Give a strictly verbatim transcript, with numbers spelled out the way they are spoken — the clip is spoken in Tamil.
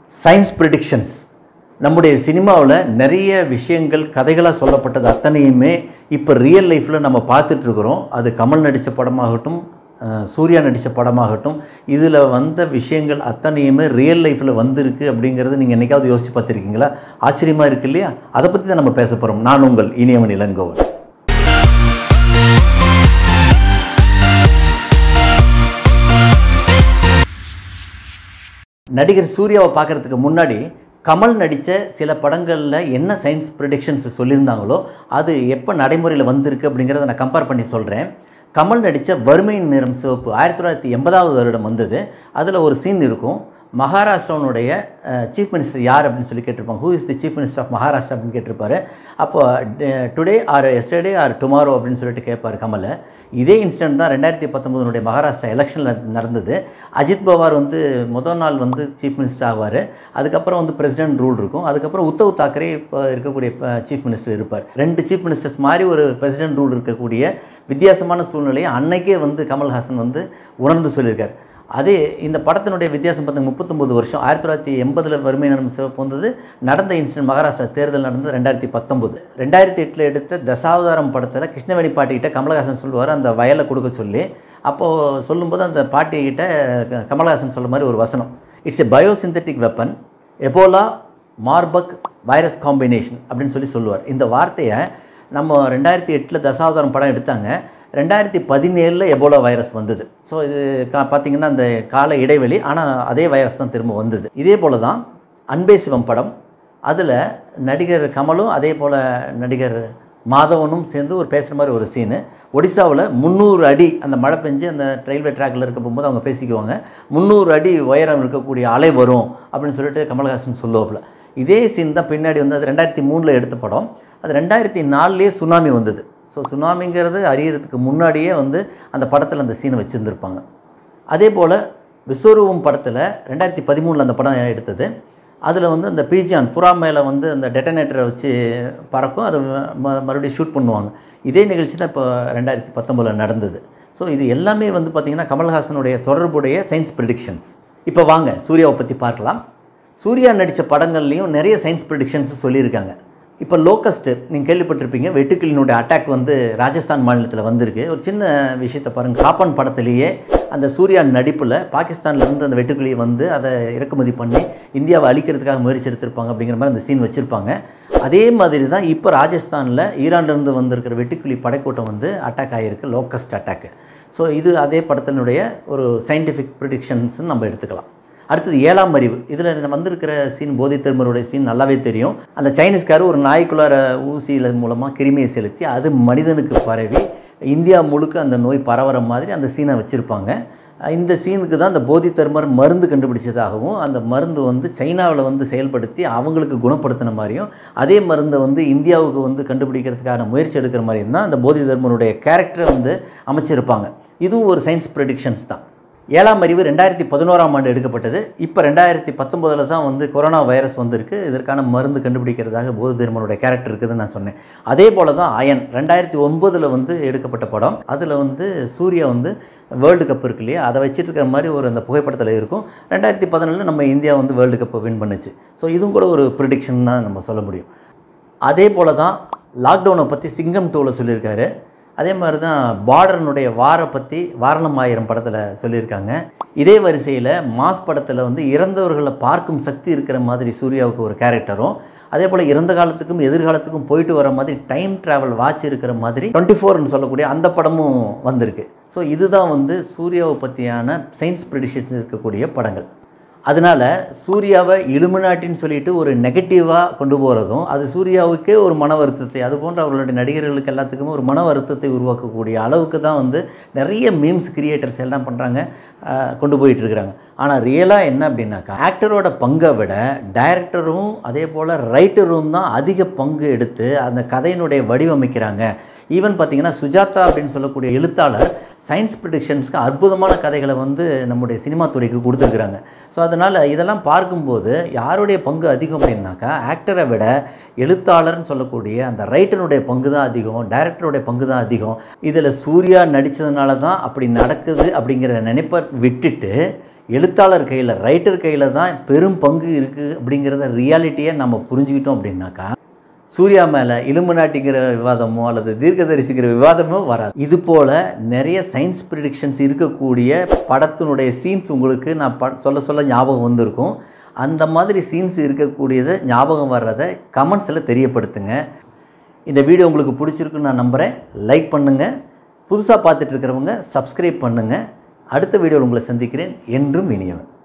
Science predictions. நம்முடைய சினிமாவுல நிறைய விஷயங்கள் கதைகளா சொல்லப்பட்டது அத்தனையுமே இப்ப ரியல் லைஃப்ல நம்ம பார்த்துட்டு இருக்கோம். அது கமல் நடிச்ச படமாகட்டும், சூர்யா நடிச்ச படமாகட்டும், இதுல வந்த விஷயங்கள் அத்தனையுமே ரியல் லைஃப்ல வந்திருக்கு அப்படிங்கறது நீங்க என்னைக்காவது யோசிச்சு பார்த்திருக்கீங்களா? ஆச்சரியமா இருக்கு இல்லையா? அத பத்தி தான் நம்ம பேச போறோம். நான் உங்கள் இனியவன் இளங்கோவன். நடிகர் சூர்யாவை பார்க்கிறதுக்கு முன்னாடி கமல் நடித்த சில படங்களில் என்ன சயின்ஸ் ப்ரெடிக்ஷன்ஸ் சொல்லியிருந்தாங்களோ அது எப்போ நடைமுறையில் வந்திருக்கு அப்படிங்கிறத நான் கம்பேர் பண்ணி சொல்கிறேன். கமல் நடித்த வறுமையின் நிறம் சிவப்பு ஆயிரத்தி தொள்ளாயிரத்தி எண்பதாவது வருடம் வந்தது. அதில் ஒரு சீன் இருக்கும். மகாராஷ்டிராவுடைய சீஃப் மினிஸ்டர் யார் அப்படின்னு சொல்லி கேட்டிருப்பாங்க. Who is the chief minister of Maharashtra அப்படின்னு கேட்டிருப்பாரு. அப்போ today or yesterday or tomorrow அப்படின்னு சொல்லிட்டு கேட்பார் கமல். இதே இன்சிடென்ட் தான் ரெண்டாயிரத்தி பத்தொம்போதுனுடைய மகாராஷ்டிரா எலெக்ஷனில் நடந்தது. அஜித் பவார் வந்து முதல் நாள் வந்து சீஃப் மினிஸ்டர் ஆவார். அதுக்கப்புறம் வந்து பிரசிடென்ட் ரூல் இருக்கும். அதுக்கப்புறம் உத்தவ் தாக்கரே இப்போ இருக்கக்கூடிய சீஃப் மினிஸ்டர் இருப்பார். ரெண்டு சீஃப் மினிஸ்டர்ஸ் மாதிரி ஒரு பிரசிடென்ட் ரூல் இருக்கக்கூடிய வித்தியாசமான சூழ்நிலையை அன்னைக்கே வந்து கமல்ஹாசன் வந்து உணர்ந்து சொல்லியிருக்கார். அதே இந்த படத்தினுடைய வித்தியாசம் பார்த்தீங்கன்னா முப்பத்தொம்பது வருஷம் ஆயிரத்தி தொள்ளாயிரத்தி எண்பதில் வறுமை நிறம் சிவப்பு வந்தது. நடந்த இன்சிடென்ட் மகாராஷ்டிரா தேர்தல் நடந்தது ரெண்டாயிரத்தி பத்தொம்பது. ரெண்டாயிரத்தி எட்டில் எடுத்த தசாவதாரம் படத்தில் கிருஷ்ணவேணி பாட்டிக்கிட்ட கமல்ஹாசன் சொல்லுவார் அந்த வயலை கொடுக்க சொல்லி. அப்போது சொல்லும்போது அந்த பாட்டிக்கிட்ட கமல்ஹாசன் சொல்ல மாதிரி ஒரு வசனம், it's a biosynthetic weapon, Ebola Marburg virus combination அப்படின்னு சொல்லி சொல்லுவார். இந்த வார்த்தையை நம்ம ரெண்டாயிரத்தி எட்டில் தசாவதாரம் படம் எடுத்தாங்க. ரெண்டாயிரத்தி பதினேழில் எபோலா வைரஸ் வந்தது. ஸோ இது கா பார்த்திங்கன்னா அந்த கால இடைவெளி, ஆனால் அதே வைரஸ் தான் திரும்ப வந்தது. இதே போல் தான் அன்பே சிவம் படம், அதில் நடிகர் கமலும் அதே போல் நடிகர் மாதவனும் சேர்ந்து ஒரு பேசுகிற மாதிரி ஒரு சீனு. ஒடிசாவில் முந்நூறு அடி அந்த மழை பெஞ்சு அந்த ரயில்வே ட்ராக்கில் இருக்க போகும்போது அவங்க பேசிக்குவாங்க, முந்நூறு அடி உயரம் இருக்கக்கூடிய அலை வரும் அப்படின்னு சொல்லிட்டு கமல்ஹாசன் சொல்லுவாப்புல. இதே சீன் தான் பின்னாடி வந்து அது ரெண்டாயிரத்தி மூணில் எடுத்த படம். அது ரெண்டாயிரத்தி நாலுலேயே சுனாமி வந்தது. ஸோ சுனாமிங்கிறது அறியறதுக்கு முன்னாடியே வந்து அந்த படத்தில் அந்த சீனை வச்சுருந்துருப்பாங்க. அதே போல் விஸ்வரூபம் படத்தில் ரெண்டாயிரத்தி பதிமூணில் அந்த படம் எடுத்தது. அதில் வந்து அந்த பீஜான் புறா மேலே வந்து அந்த டெட்டனேட்டரை வச்சு பறக்கும், அதை ம மறுபடியும் ஷூட் பண்ணுவாங்க. இதே நிகழ்ச்சி தான் இப்போ ரெண்டாயிரத்தி பத்தொம்பதில் நடந்தது. ஸோ இது எல்லாமே வந்து பார்த்திங்கன்னா கமல்ஹாசனுடைய தொடர்புடைய சயின்ஸ் ப்ரெடிக்ஷன்ஸ். இப்போ வாங்க சூர்யாவை பற்றி பார்க்கலாம். சூர்யா நடித்த படங்கள்லேயும் நிறைய சயின்ஸ் ப்ரெடிக்ஷன்ஸ் சொல்லியிருக்காங்க. இப்போ லோக்கஸ்ட்டு நீங்கள் கேள்விப்பட்டிருப்பீங்க, வெட்டுக்கிளினுடைய அட்டாக் வந்து ராஜஸ்தான் மாநிலத்தில் வந்திருக்கு. ஒரு சின்ன விஷயத்தை பாருங்கள். காப்பன் படத்துலேயே அந்த சூர்யா நடிப்பில் பாகிஸ்தான்லேருந்து அந்த வெட்டுக்கிளியை வந்து அதை இறக்குமதி பண்ணி இந்தியாவை அழிக்கிறதுக்காக முயற்சி எடுத்திருப்பாங்க அப்படிங்கிற மாதிரி அந்த சீன் வச்சுருப்பாங்க. அதே மாதிரி தான் இப்போ ராஜஸ்தானில் ஈரான்லேருந்து வந்திருக்கிற வெட்டுக்கிளி படைக்கூட்டம் வந்து அட்டாக் ஆகிருக்கு, லோக்கஸ்ட் அட்டாக்கு. ஸோ இது அதே படத்தினுடைய ஒரு சயின்டிஃபிக் ப்ரிடிக்ஷன்ஸ்னு நம்ம எடுத்துக்கலாம். அடுத்தது ஏழாம் அறிவு. இதில் வந்திருக்கிற சீன் போதை தர்மருடைய சீன் நல்லாவே தெரியும். அந்த சைனீஸ்கார் ஒரு நாய்க்குள்ளார ஊசியில் மூலமாக கிருமியை செலுத்தி அது மனிதனுக்கு பரவி இந்தியா முழுக்க அந்த நோய் பரவுற மாதிரி அந்த சீனை வச்சுருப்பாங்க. இந்த சீனுக்கு தான் அந்த போதை தர்மர் மருந்து கண்டுபிடிச்சதாகவும் அந்த மருந்து வந்து சைனாவில் வந்து செயல்படுத்தி அவங்களுக்கு குணப்படுத்தின மாதிரியும் அதே மருந்தை வந்து இந்தியாவுக்கு வந்து கண்டுபிடிக்கிறதுக்கான முயற்சி எடுக்கிற மாதிரியும் தான் அந்த போதை தர்மருடைய கேரக்டரை வந்து அமைச்சிருப்பாங்க. இதுவும் ஒரு சயின்ஸ் ப்ரெடிக்ஷன்ஸ் தான். ஏழாம் அறிவு ரெண்டாயிரத்தி பதினோராம் ஆண்டு எடுக்கப்பட்டது. இப்போ ரெண்டாயிரத்தி பத்தொம்போதில் தான் வந்து கொரோனா வைரஸ் வந்திருக்கு. இதற்கான மருந்து கண்டுபிடிக்கிறதாக போதை தர்மருடைய கேரக்டர் இருக்குதுன்னு நான் சொன்னேன். அதே போல் தான் அயன் ரெண்டாயிரத்தி ஒன்பதில் வந்து எடுக்கப்பட்ட படம். அதில் வந்து சூர்யா வந்து வேர்ல்டு கப் இருக்கு இல்லையா, அதை வச்சுட்டு இருக்கிற மாதிரி ஒரு அந்த புகைப்படத்தில் இருக்கும். ரெண்டாயிரத்தி பதினேழில் நம்ம இந்தியா வந்து வேர்ல்டு கப்பை வின் பண்ணுச்சு. ஸோ இதுவும் கூட ஒரு ப்ரெடிக்ஷன் தான் நம்ம சொல்ல முடியும். அதே போல் தான் லாக்டவுனை பற்றி சிங்கம் டூவில் சொல்லியிருக்காரு. அதே மாதிரி தான் பார்டர்னுடைய வாரை பற்றி வாரணம் ஆயிரம் படத்தில் சொல்லியிருக்காங்க. இதே வரிசையில் மாஸ் படத்தில் வந்து இறந்தவர்களை பார்க்கும் சக்தி இருக்கிற மாதிரி சூர்யாவுக்கு ஒரு கேரக்டரும், அதே போல் இறந்த காலத்துக்கும் எதிர்காலத்துக்கும் போயிட்டு வர மாதிரி டைம் ட்ராவல் வாட்ச் இருக்கிற மாதிரி டுவெண்ட்டி ஃபோர்னு சொல்லக்கூடிய அந்த படமும் வந்திருக்கு. ஸோ இதுதான் வந்து சூர்யாவை பற்றியான சயின்ஸ் ப்ரெடிக்ஷன்ஸ் இருக்கக்கூடிய படங்கள். அதனால் சூர்யாவை இலுமினாட்டின்னு சொல்லிட்டு ஒரு நெகட்டிவாக கொண்டு போகிறதும் அது சூர்யாவுக்கே ஒரு மன வருத்தத்தை, அது போன்ற அவர்களுடைய நடிகர்களுக்கு எல்லாத்துக்குமே ஒரு மன வருத்தத்தை உருவாக்கக்கூடிய அளவுக்கு தான் வந்து நிறைய மீம்ஸ் கிரியேட்டர்ஸ் எல்லாம் பண்ணுறாங்க, கொண்டு போயிட்டுருக்குறாங்க. ஆனால் ரியலாக என்ன அப்படின்னாக்கா ஆக்டரோட பங்கை விட டைரக்டரும் அதே போல் ரைட்டரும் தான் அதிக பங்கு எடுத்து அந்த கதையினுடைய வடிவமைக்கிறாங்க. ஈவன் பார்த்திங்கன்னா சுஜாதா அப்படின்னு சொல்லக்கூடிய எழுத்தாளர் சயின்ஸ் ப்ரெடிக்ஷன்ஸ்க்கு அற்புதமான கதைகளை வந்து நம்முடைய சினிமா துறைக்கு கொடுத்துருக்குறாங்க. ஸோ அதனால் இதெல்லாம் பார்க்கும்போது யாருடைய பங்கு அதிகம் அப்படின்னாக்கா ஆக்டரை விட எழுத்தாளர்னு சொல்லக்கூடிய அந்த ரைட்டருடைய பங்கு தான் அதிகம், டைரக்டருடைய பங்கு தான் அதிகம். இதில் சூர்யா நடித்ததுனால தான் அப்படி நடக்குது அப்படிங்கிற நினைப்பை விட்டுட்டு எழுத்தாளர் கையில், ரைட்டர் கையில் தான் பெரும் பங்கு இருக்குது அப்படிங்கிறத ரியாலிட்டியை நம்ம புரிஞ்சுக்கிட்டோம் அப்படின்னாக்கா சூர்யா மேலே இலுமினாட்டிங்கிற விவாதமோ அல்லது தீர்க்கதரிசிக்கிற விவாதமோ வராது. இது போல் நிறைய சயின்ஸ் ப்ரிடிக்ஷன்ஸ் இருக்கக்கூடிய படத்தினுடைய சீன்ஸ் உங்களுக்கு நான் ப சொல்ல சொல்ல ஞாபகம் வந்திருக்கும். அந்த மாதிரி சீன்ஸ் இருக்கக்கூடியதை ஞாபகம் வர்றதை கமெண்ட்ஸில் தெரியப்படுத்துங்க. இந்த வீடியோ உங்களுக்கு பிடிச்சிருக்குன்னு நான் நம்புகிறேன். லைக் பண்ணுங்கள். புதுசாக பார்த்துட்டு இருக்கிறவங்க சப்ஸ்கிரைப் பண்ணுங்கள். அடுத்த வீடியோவில் உங்களை சந்திக்கிறேன். என்றும் இனியவன்.